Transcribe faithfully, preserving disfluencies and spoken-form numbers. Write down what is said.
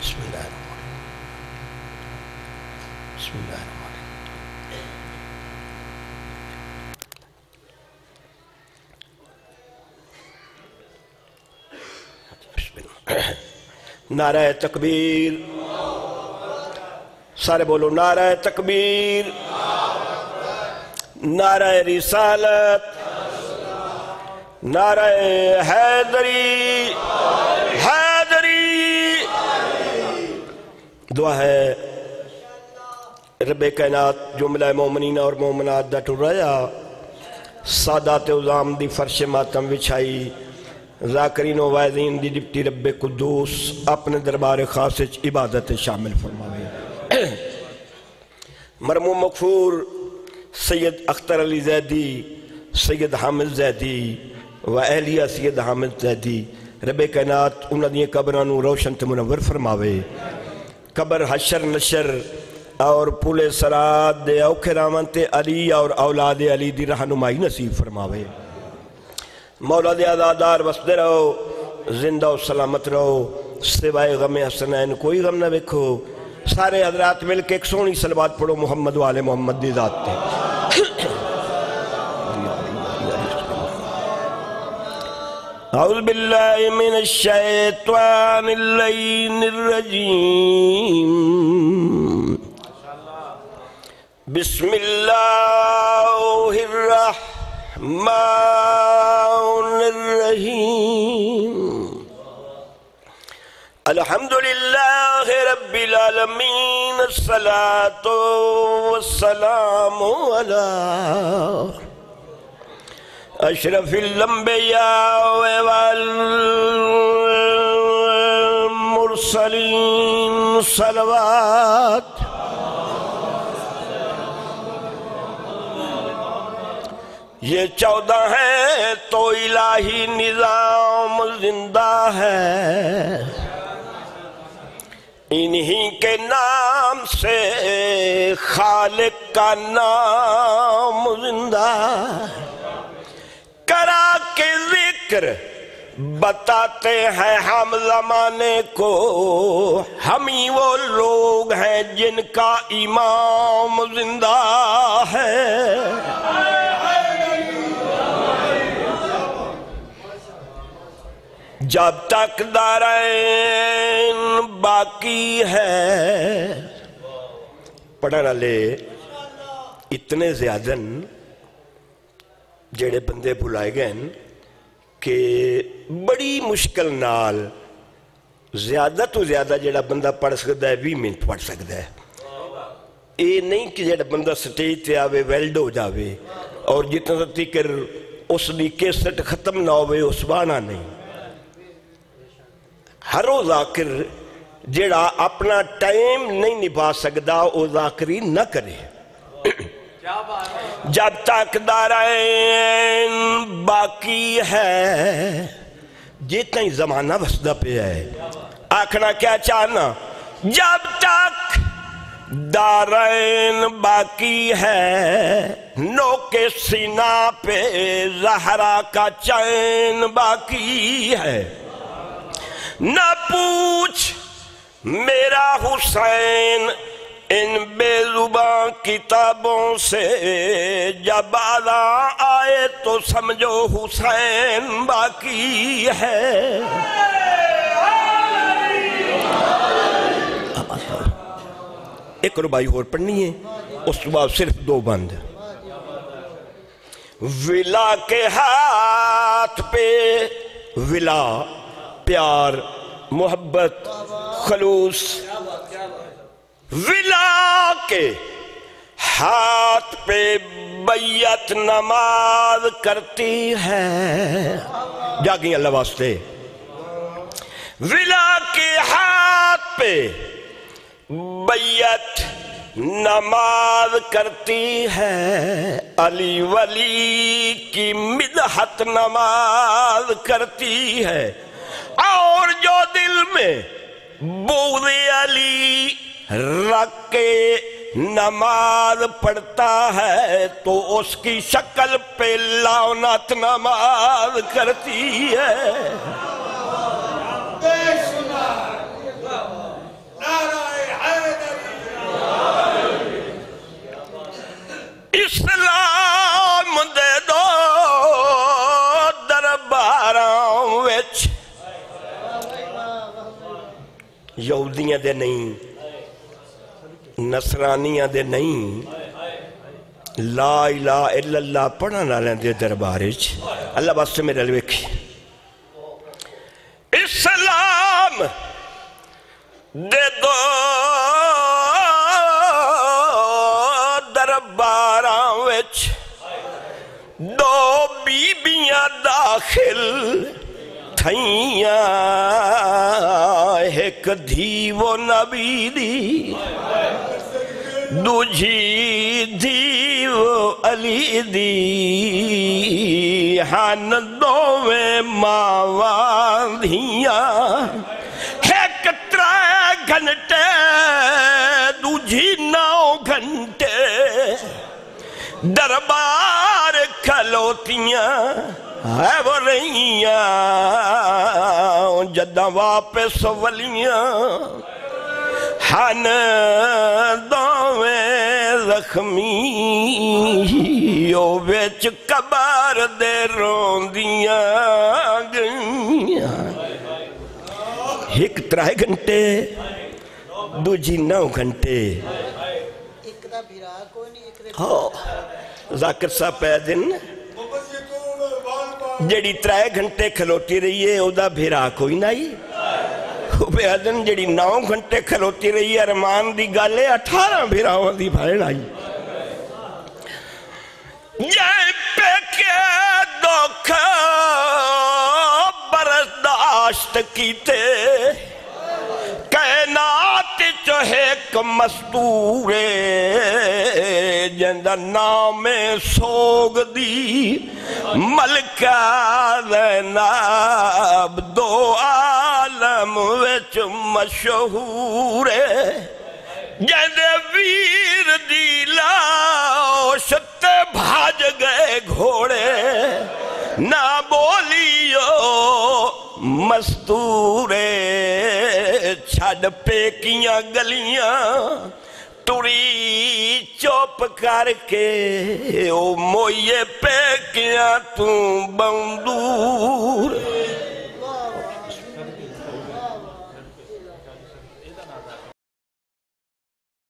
بسم اللہ الرحمن الرحیم بسم اللہ الرحمن الرحیم نعرہ تکبیر سارے بولو نعرہ تکبیر نعرہ رسالت نعرہ حیدری حیدری دعا ہے رب کائنات جملہ مومنین اور مومنات دا ٹرایا سادات عظام دی فرش ماتم وچھائی ذاکرین و وائزین دی ڈپٹی رب قدوس اپنے دربار خاص عبادت شامل فرماوے مرموم مغفور سید اختر علی زیدی سید حامد زیدی و اہلیہ سید حامد زیدی رب کائنات انہاں دیئے قبرانو روشن تے منور فرماوے قبر حشر نشر اور پولے سرات دے اوکھے رامنت علی اور اولاد علی دی رہنمائی نصیب فرماوے مولا دے عزادار وسدے رہو زندہ و سلامت رہو سوائے غم حسنین کوئی غم نہ بکھو سارے حضرات مل کے ایک سونی صلوات پڑھو محمد و آل محمد دی ذات تے اعوذ باللہ من الشیطان اللعین الرجیم بسم اللہ الرحمن الرحیم الحمدللہ رب العالمین الصلاة والسلام علی اشرف الانبیاء والمرسلین صلوات یہ چودہ ہے تو الہی نظام زندہ ہے انہی کے نام سے خالق کا نام زندہ ہے کرا کے ذکر بتاتے ہیں ہم زمانے کو ہم ہی وہ لوگ ہیں جن کا امام زندہ ہے جب تک دارین باقی ہے پڑھنا لے اتنے زیادہ جڑے بندے بھلائے گئے کہ بڑی مشکل نال زیادہ تو زیادہ جڑا بندہ پڑھ سکتا ہے بھی منٹ پڑھ سکتا ہے اے نہیں کہ جڑا بندہ سٹیج تے آوے ویلڈ ہو جاوے اور جتنا تکر اس دی کیسٹ ختم نہ ہوئے اس بانا نہیں ہر وہ ذاکر جڑا اپنا ٹائم نہیں نبھا سکتا وہ ذاکری نہ کرے جب تک دارین باقی ہے جتنا ہی زمانہ وسدہ پہ ہے آکھنا کیا چاہنا جب تک دارین باقی ہے نو کے سینہ پہ زہرا کا چین باقی ہے نہ پوچھ میرا حسین ان بے زبان کتابوں سے جب آدھا آئے تو سمجھو حسین باقی ہے ایک ربائی اور پڑھنی ہے اس بعد صرف دو بند ولا کے ہاتھ پہ ولا پیار محبت خلوص ولا کے ہاتھ پہ بیعت نماز کرتی ہے جاگیں اللہ واسطے ولا کے ہاتھ پہ بیعت نماز کرتی ہے علی ولی کی مدحت نماز کرتی ہے اور جو دل میں بغض علی رکھ کے نماز پڑھتا ہے تو اس کی شکل پہ لعنت نماز کرتی ہے یہودیاں دے نہیں، نصرانیاں دے نہیں، لا الہ الا اللہ پڑھنا لیں دے دربارج اللہ بس سے میرے لوکھی اسلام دے دو درباراں وچ دو بیبیاں داخل تھائیاں ایک دھیو نبی دی دوجی دھیو علی دی ہن دوویں ماواں دھیاں ایک ترائے گھنٹے دوجی نو گھنٹے دربار کھلوتیاں ہے وہ رہیاں جداں واپس ولیاں ہن دوویں زخمی او وچ قبر دے روندیاں گئیاں ایک ترائے گھنٹے دوجی نو گھنٹے ذاکر صاحب پہ دن جڑی ترائے گھنٹے کھلوتی رہی ہے او دا بھیرا کوئی نہیں بے دن جڑی نو گھنٹے کھلوتی رہی ہے ارمان دی گالے اٹھارہ بھیراؤں دی بھائن آئی جائیں پہ کے دکھ برداشت کیتے کائنات جو ایک مستورے جندہ نام سوگ دی ملکہ زینب دو عالم وچ مشہور جندے ویر دی لاش تے بھاج گئے گھوڑے نہ بولیو مستورے چھڑ پیکیاں گلیاں ٹوری چوپ کر کے او موئے پیکیاں تو بندور